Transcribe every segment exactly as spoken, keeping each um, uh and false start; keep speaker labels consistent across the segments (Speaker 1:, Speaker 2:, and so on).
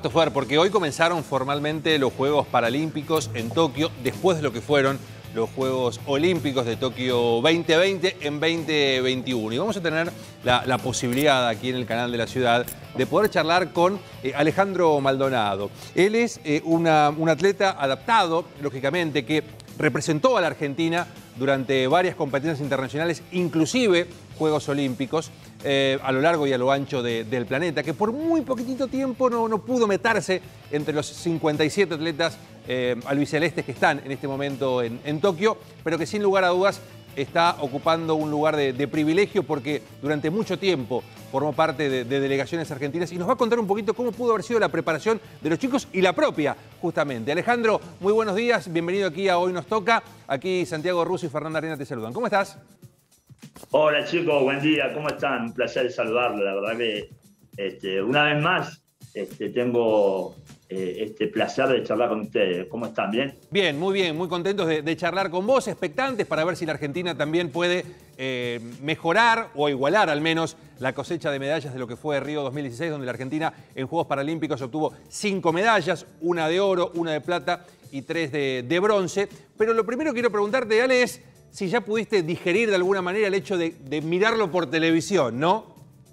Speaker 1: Perfecto, Fer, porque hoy comenzaron formalmente los Juegos Paralímpicos en Tokio, después de lo que fueron los Juegos Olímpicos de Tokio veinte veinte en veinte veintiuno. Y vamos a tener la, la posibilidad aquí en el canal de la ciudad de poder charlar con eh, Alejandro Maldonado. Él es eh, una, un atleta adaptado, lógicamente, que representó a la Argentina durante varias competencias internacionales, inclusive Juegos Olímpicos, eh, a lo largo y a lo ancho de, del planeta, que por muy poquitito tiempo no, no pudo meterse entre los cincuenta y siete atletas eh, albicelestes que están en este momento en, en Tokio, pero que sin lugar a dudas está ocupando un lugar de, de privilegio porque durante mucho tiempo formó parte de, de delegaciones argentinas y nos va a contar un poquito cómo pudo haber sido la preparación de los chicos y la propia, justamente. Alejandro, muy buenos días, bienvenido aquí a Hoy Nos Toca. Aquí Santiago Russo y Fernanda Arena te saludan. ¿Cómo estás?
Speaker 2: Hola chicos, buen día, ¿cómo están? Un placer saludarlos. La verdad que este, una vez más este, tengo eh, este placer de charlar con ustedes. ¿Cómo están? ¿Bien?
Speaker 1: Bien, muy bien, muy contentos de, de charlar con vos, expectantes para ver si la Argentina también puede eh, mejorar o igualar al menos la cosecha de medallas de lo que fue Río dos mil dieciséis, donde la Argentina en Juegos Paralímpicos obtuvo cinco medallas, una de oro, una de plata y tres de, de bronce. Pero lo primero que quiero preguntarte, Ale, es si ya pudiste digerir de alguna manera el hecho de, de mirarlo por televisión, ¿no?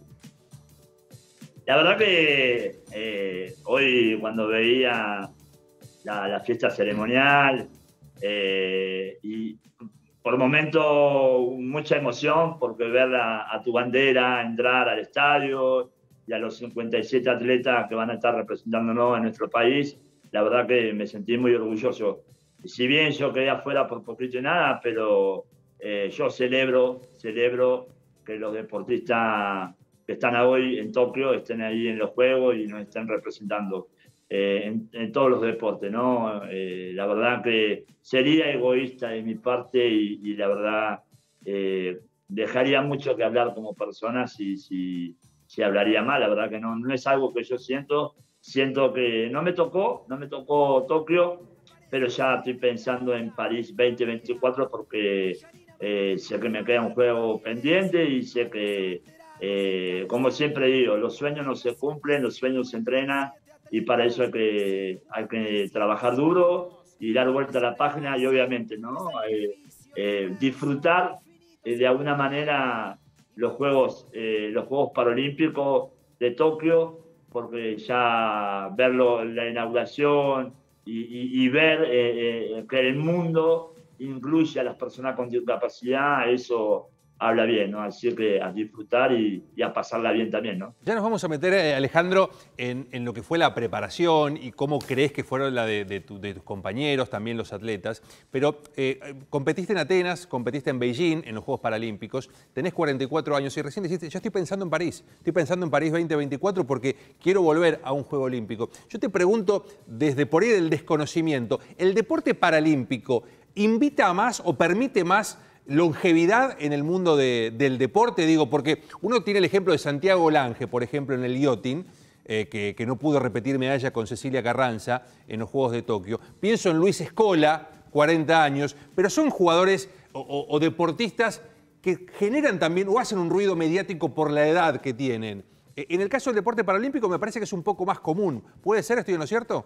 Speaker 2: La verdad que eh, hoy cuando veía la, la fiesta ceremonial eh, y por momentos mucha emoción porque ver a, a tu bandera entrar al estadio y a los cincuenta y siete atletas que van a estar representándonos en nuestro país, la verdad que me sentí muy orgulloso. Y si bien yo quedé afuera por poquito y nada, pero eh, yo celebro, celebro que los deportistas que están hoy en Tokio estén ahí en los Juegos y nos estén representando eh, en, en todos los deportes, ¿no? Eh, la verdad que sería egoísta de mi parte y, y la verdad eh, dejaría mucho que hablar como persona si, si, si hablaría mal. La verdad que no, no es algo que yo siento. Siento que no me tocó, no me tocó Tokio, pero ya estoy pensando en París veinte veinticuatro porque eh, sé que me queda un juego pendiente y sé que, eh, como siempre digo, los sueños no se cumplen, los sueños se entrenan y para eso hay que, hay que trabajar duro y dar vuelta a la página y obviamente, ¿no? Eh, eh, disfrutar eh, de alguna manera los Juegos, eh, los Juegos Paralímpicos de Tokio, porque ya verlo en la inauguración y, y, y ver eh, eh, que el mundo incluye a las personas con discapacidad, eso habla bien, ¿no? Así que a disfrutar y, y a pasarla bien también, ¿no?
Speaker 1: Ya nos vamos a meter, eh, Alejandro, en, en lo que fue la preparación y cómo crees que fueron la de, de, tu, de tus compañeros, también los atletas. Pero eh, competiste en Atenas, competiste en Beijing, en los Juegos Paralímpicos, tenés cuarenta y cuatro años y recién dijiste, yo estoy pensando en París, estoy pensando en París veinte veinticuatro porque quiero volver a un Juego Olímpico. Yo te pregunto, desde por ahí del desconocimiento, ¿el deporte paralímpico invita a más o permite más longevidad en el mundo de, del deporte? Digo, porque uno tiene el ejemplo de Santiago Lange, por ejemplo, en el yachting, eh, que, que no pudo repetir medalla con Cecilia Carranza en los Juegos de Tokio. Pienso en Luis Scola, cuarenta años, pero son jugadores o, o, o deportistas que generan también o hacen un ruido mediático por la edad que tienen. En el caso del deporte paralímpico me parece que es un poco más común. ¿Puede ser, estoy en lo cierto?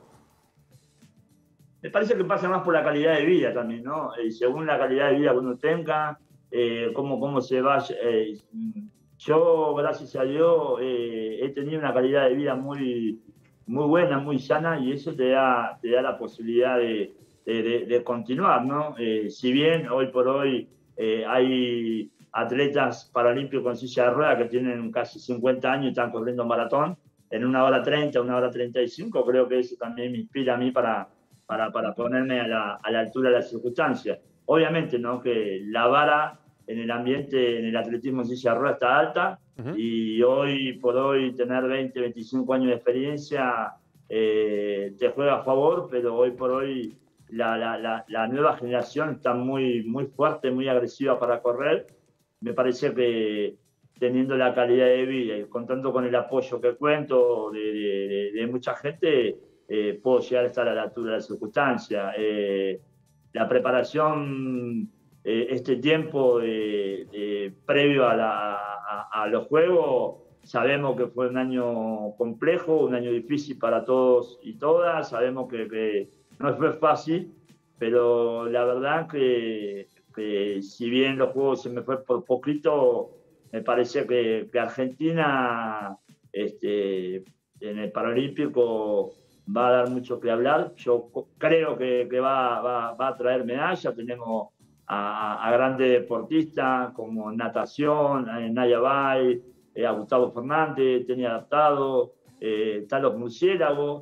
Speaker 2: Me parece que pasa más por la calidad de vida también, ¿no? Y según la calidad de vida que uno tenga, eh, cómo, cómo se va. Eh, yo, gracias a Dios, eh, he tenido una calidad de vida muy, muy buena, muy sana, y eso te da, te da la posibilidad de, de, de, de continuar, ¿no? Eh, si bien hoy por hoy eh, hay atletas paralímpicos con silla de ruedas que tienen casi cincuenta años y están corriendo maratón en una hora treinta, una hora treinta y cinco, creo que eso también me inspira a mí para Para, para ponerme a la, a la altura de las circunstancias. Obviamente, ¿no? Que la vara en el ambiente, en el atletismo en silla de ruedas está alta, uh-huh. Y hoy por hoy tener veinte, veinticinco años de experiencia eh, te juega a favor, pero hoy por hoy la, la, la, la nueva generación está muy, muy fuerte, muy agresiva para correr. Me parece que teniendo la calidad de vida y contando con el apoyo que cuento de, de, de mucha gente, Eh, puedo llegar a estar a la altura de las circunstancias. Eh, la preparación, eh, este tiempo de, de, previo a, la, a, a los Juegos, sabemos que fue un año complejo, un año difícil para todos y todas, sabemos que, que no fue fácil, pero la verdad que, que si bien los Juegos se me fue por poquito, me parece que, que Argentina este, en el Paralímpico va a dar mucho que hablar. Yo creo que, que va, va, va a traer medallas. Tenemos a, a grandes deportistas como natación, a Naya Bay, eh, a Gustavo Fernández, Tenia Adaptado, eh, están los murciélagos,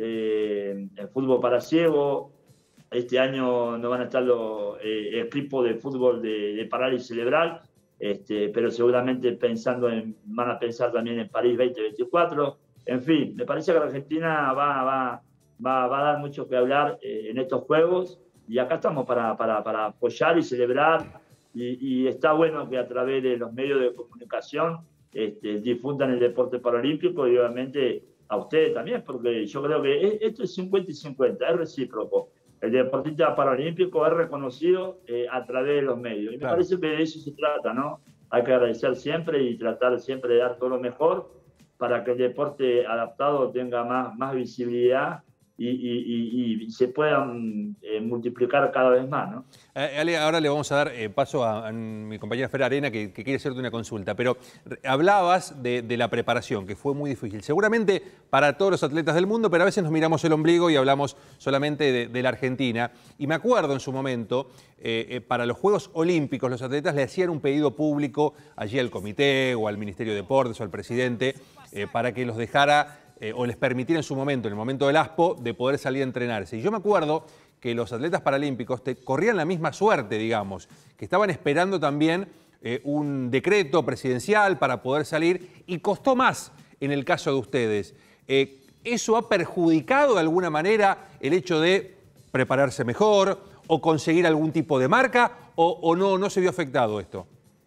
Speaker 2: eh, el fútbol para ciegos. Este año no van a estar los eh, equipos de fútbol de, de parálisis cerebral, este, pero seguramente pensando en, van a pensar también en París veinte veinticuatro. En fin, me parece que la Argentina va, va, va, va a dar mucho que hablar eh, en estos Juegos, y acá estamos para, para, para apoyar y celebrar, y, y está bueno que a través de los medios de comunicación este, difundan el deporte paralímpico, y obviamente a ustedes también, porque yo creo que esto es cincuenta y cincuenta, es recíproco. El deportista paralímpico es reconocido eh, a través de los medios. Y me claro. parece que de eso se trata, ¿no? Hay que agradecer siempre y tratar siempre de dar todo lo mejor para que el deporte adaptado tenga más, más visibilidad y, y, y, y se puedan eh, multiplicar cada vez más, ¿no?
Speaker 1: Eh, Ale, ahora le vamos a dar eh, paso a, a mi compañera Fer Arena, que, que quiere hacerte una consulta, pero hablabas de, de la preparación, que fue muy difícil, seguramente para todos los atletas del mundo, pero a veces nos miramos el ombligo y hablamos solamente de, de la Argentina. Y me acuerdo en su momento, eh, eh, para los Juegos Olímpicos, los atletas le hacían un pedido público allí al comité o al Ministerio de Deportes o al presidente eh, para que los dejara eh, o les permitiera en su momento, en el momento del ASPO, de poder salir a entrenarse. Y yo me acuerdo que los atletas paralímpicos te corrían la misma suerte, digamos, que estaban esperando también eh, un decreto presidencial para poder salir, y costó más en el caso de ustedes. Eh, ¿Eso ha perjudicado de alguna manera el hecho de prepararse mejor o conseguir algún tipo de marca, o, o no, no se vio afectado esto?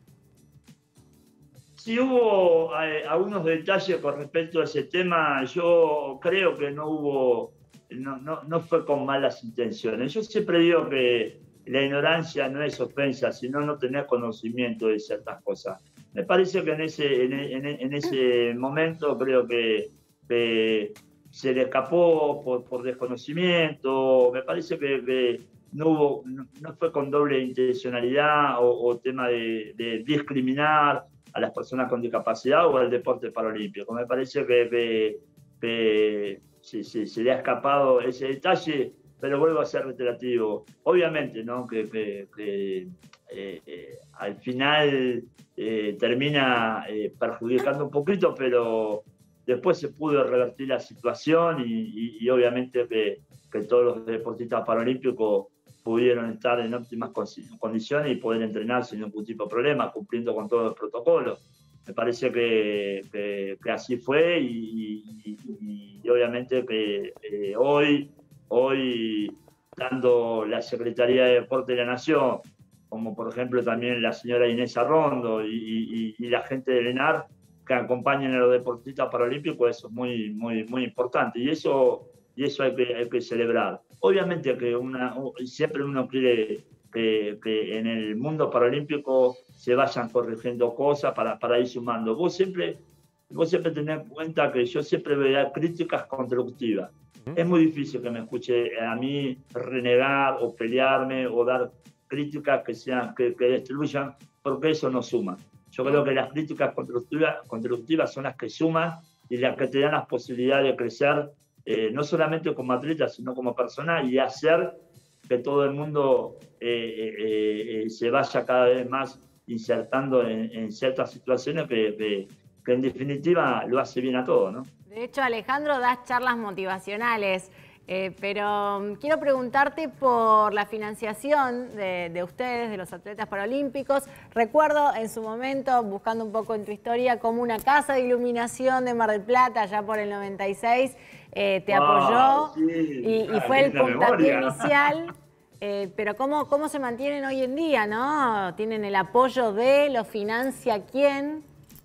Speaker 2: Sí hubo eh, algunos detalles con respecto a ese tema. Yo creo que no hubo... No, no, no fue con malas intenciones. Yo siempre digo que la ignorancia no es ofensa, sino no tener conocimiento de ciertas cosas. Me parece que en ese, en, en, en ese momento creo que, que se le escapó por, por desconocimiento. Me parece que, que no, hubo, no, no fue con doble intencionalidad o, o tema de, de discriminar a las personas con discapacidad o al deporte paralímpico. Me parece que, que, que Se, se, se le ha escapado ese detalle, pero vuelvo a ser reiterativo. Obviamente, ¿no? que, que, que eh, eh, al final eh, termina eh, perjudicando un poquito, pero después se pudo revertir la situación, y, y, y obviamente que, que todos los deportistas paralímpicos pudieron estar en óptimas condiciones y poder entrenar sin ningún tipo de problema, cumpliendo con todos los protocolos. Me parece que, que, que así fue, y, y, y obviamente que eh, hoy, hoy, tanto la Secretaría de Deporte de la Nación, como por ejemplo también la señora Inés Arrondo y, y, y la gente del ENAR que acompañan a los deportistas paralímpicos, eso es muy, muy, muy importante, y eso, y eso hay, que, hay que celebrar. Obviamente que una, siempre uno quiere que, que en el mundo paralímpico se vayan corrigiendo cosas para, para ir sumando. Vos siempre, vos siempre tenés en cuenta que yo siempre voy a dar críticas constructivas. ¿Mm? Es muy difícil que me escuche a mí renegar o pelearme o dar críticas que, sean, que, que destruyan, porque eso no suma. Yo creo que las críticas constructivas, constructivas son las que suman y las que te dan las posibilidades de crecer, eh, no solamente como atleta, sino como persona, y hacer que todo el mundo eh, eh, eh, se vaya cada vez más insertando en, en ciertas situaciones que, que, que en definitiva lo hace bien a todo, ¿no?
Speaker 3: De hecho, Alejandro, das charlas motivacionales, eh, pero quiero preguntarte por la financiación de, de ustedes, de los atletas paralímpicos. Recuerdo en su momento, buscando un poco en tu historia, como una casa de iluminación de Mar del Plata, allá por el noventa y seis, eh, te
Speaker 2: ah,
Speaker 3: apoyó,
Speaker 2: sí.
Speaker 3: y, y
Speaker 2: ah,
Speaker 3: fue el puntapié
Speaker 2: memoria.
Speaker 3: inicial. Eh, pero ¿cómo, ¿cómo se mantienen hoy en día, no? ¿Tienen el apoyo de, lo financia quién?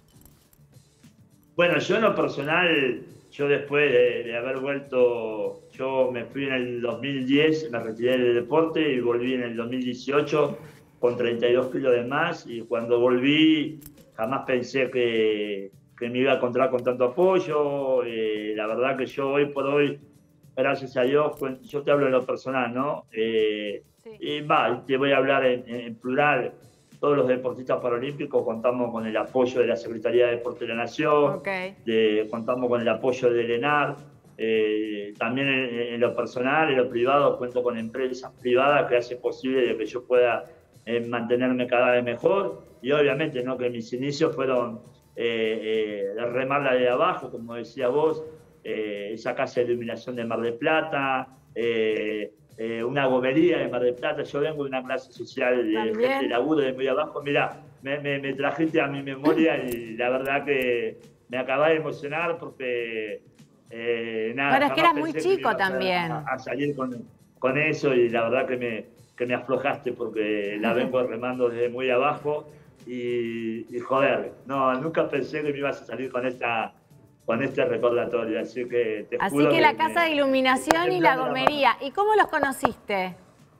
Speaker 2: Bueno, yo en lo personal, yo después de, de haber vuelto, yo me fui en el dos mil diez, me retiré del deporte y volví en el dos mil dieciocho con treinta y dos kilos de más, y cuando volví jamás pensé que, que me iba a encontrar con tanto apoyo. Eh, la verdad que yo hoy por hoy, gracias a Dios, yo te hablo en lo personal, ¿no? Eh, sí. Y va, te voy a hablar en, en plural. Todos los deportistas paralímpicos contamos con el apoyo de la Secretaría de Deporte de la Nación, okay. de, contamos con el apoyo del ENAR. Eh, también en, en lo personal, en lo privado, cuento con empresas privadas que hacen posible de que yo pueda eh, mantenerme cada vez mejor. Y obviamente, ¿no?, que mis inicios fueron eh, eh, remarla de abajo, como decía vos, eh, esa casa de iluminación de Mar del Plata, eh, eh, una gomería de Mar del Plata. Yo vengo de una clase social de ¿También? gente de laburo de muy abajo. Mirá, me, me, me trajiste a mi memoria y la verdad que me acababa de emocionar porque... Eh, nada,
Speaker 3: pero es que eras muy chico que también.
Speaker 2: A, a salir con, con eso y la verdad que me, que me aflojaste porque la vengo remando desde muy abajo y, y joder, no, nunca pensé que me ibas a salir con esta con este recordatorio, así que te
Speaker 3: Así
Speaker 2: juro
Speaker 3: que la
Speaker 2: que
Speaker 3: casa
Speaker 2: me,
Speaker 3: de iluminación y la gomería. ¿Y cómo los conociste?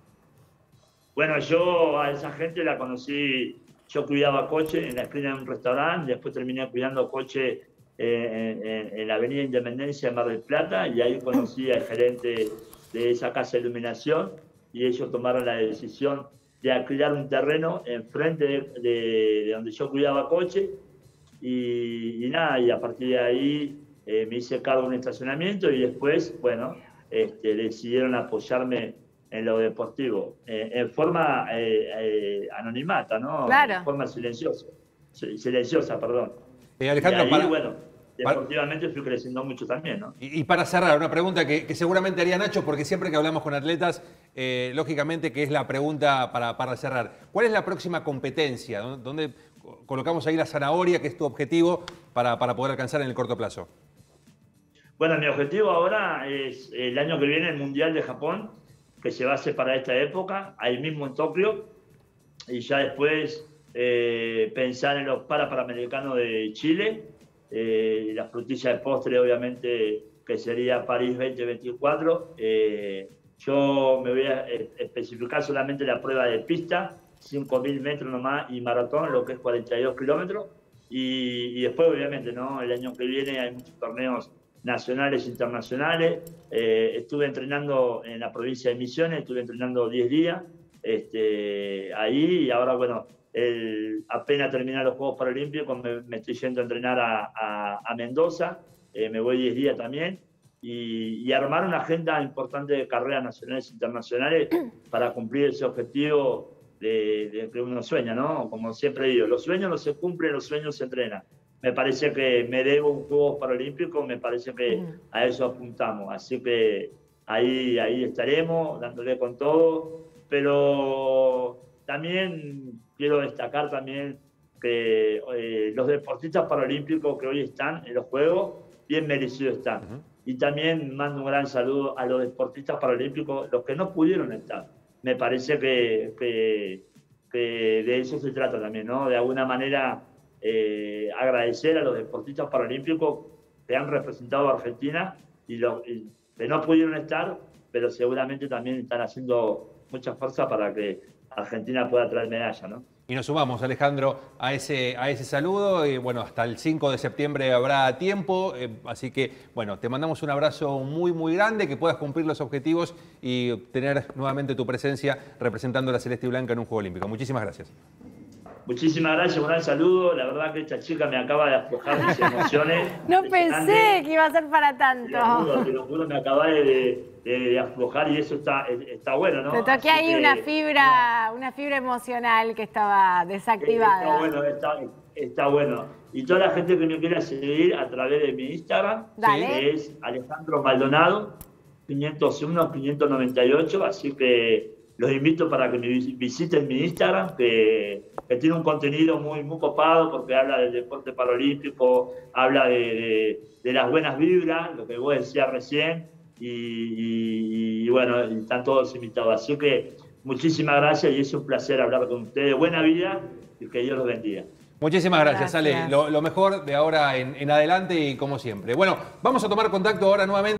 Speaker 2: Bueno, yo a esa gente la conocí, yo cuidaba coche en la esquina de un restaurante, después terminé cuidando coche En, en, en la avenida Independencia de Mar del Plata, y ahí conocí al gerente de esa casa de iluminación y ellos tomaron la decisión de alquilar un terreno enfrente de, de, de donde yo cuidaba coche y, y nada, y a partir de ahí eh, me hice cargo de un estacionamiento y después, bueno, este, decidieron apoyarme en lo deportivo, eh, en forma eh, eh, anonimata, ¿no?
Speaker 3: Claro.
Speaker 2: En forma silenciosa, silenciosa, perdón.
Speaker 1: Eh, Alejandro,
Speaker 2: y ahí,
Speaker 1: para,
Speaker 2: bueno, deportivamente fui creciendo mucho también, ¿no?
Speaker 1: Y, y para cerrar, una pregunta que, que seguramente haría Nacho, porque siempre que hablamos con atletas, eh, lógicamente que es la pregunta para, para cerrar. ¿Cuál es la próxima competencia? ¿Dónde, dónde colocamos ahí la zanahoria, que es tu objetivo, para, para poder alcanzar en el corto plazo?
Speaker 2: Bueno, mi objetivo ahora es el año que viene el Mundial de Japón, que se va a hacer para esta época, ahí mismo en Tokio, y ya después eh, pensar en los Parapanamericanos de Chile, eh, la frutilla de postre, obviamente, que sería París veinte veinticuatro. Eh, yo me voy a especificar solamente la prueba de pista, cinco mil metros nomás, y maratón, lo que es cuarenta y dos kilómetros. Y, y después, obviamente, ¿no?, el año que viene hay muchos torneos nacionales e internacionales. Eh, estuve entrenando en la provincia de Misiones, estuve entrenando diez días este, ahí, y ahora, bueno, el, apenas terminar los Juegos Paralímpicos me, me estoy yendo a entrenar a, a, a Mendoza, eh, me voy diez días también, y, y armar una agenda importante de carreras nacionales e internacionales para cumplir ese objetivo de, de que uno sueña, ¿no? Como siempre digo, los sueños no se cumplen, los sueños se entrenan. Me parece que me debo un Juegos Paralímpicos, me parece que a eso apuntamos. Así que ahí, ahí estaremos, dándole con todo. Pero también quiero destacar también que eh, los deportistas paralímpicos que hoy están en los Juegos, bien merecidos están. Uh-huh. Y también mando un gran saludo a los deportistas paralímpicos, los que no pudieron estar. Me parece que, que, que de eso se trata también, ¿no? De alguna manera... Eh, agradecer a los deportistas paralímpicos que han representado a Argentina y los y que no pudieron estar, pero seguramente también están haciendo mucha fuerza para que Argentina pueda traer medalla, ¿no?
Speaker 1: Y nos sumamos, Alejandro, a ese, a ese saludo. Y bueno, hasta el cinco de septiembre habrá tiempo. Eh, así que, bueno, te mandamos un abrazo muy, muy grande, que puedas cumplir los objetivos y tener nuevamente tu presencia representando a la Celeste y Blanca en un Juego Olímpico. Muchísimas gracias.
Speaker 2: Muchísimas gracias, un gran saludo. La verdad que esta chica me acaba de aflojar mis emociones.
Speaker 3: No pensé que iba a ser para tanto.
Speaker 2: Te lo juro, te lo juro, me acaba de, de, de aflojar y eso está, está bueno, ¿no?
Speaker 3: Te toqué ahí que, una fibra, una fibra emocional que estaba desactivada.
Speaker 2: Está bueno, está, está bueno. Y toda la gente que me quiera seguir a través de mi Instagram, que es Alejandro Maldonado, quinientos uno, quinientos noventa y ocho, así que los invito para que me visiten mi Instagram, que, que tiene un contenido muy, muy copado, porque habla del deporte paralímpico, habla de, de, de las buenas vibras, lo que vos decías recién, y, y, y bueno, están todos invitados. Así que muchísimas gracias y es un placer hablar con ustedes. Buena vida y que Dios los bendiga.
Speaker 1: Muchísimas gracias, gracias. Ale. Lo, lo mejor de ahora en, en adelante y como siempre. Bueno, vamos a tomar contacto ahora nuevamente.